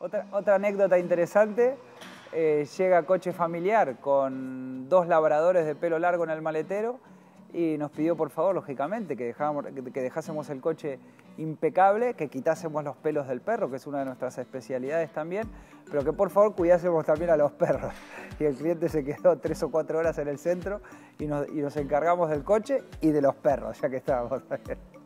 Otra anécdota interesante, llega coche familiar con 2 labradores de pelo largo en el maletero y nos pidió por favor, lógicamente, que dejásemos el coche impecable, que quitásemos los pelos del perro, que es una de nuestras especialidades también, pero que por favor cuidásemos también a los perros. Y el cliente se quedó 3 o 4 horas en el centro y nos encargamos del coche y de los perros, ya que estábamos.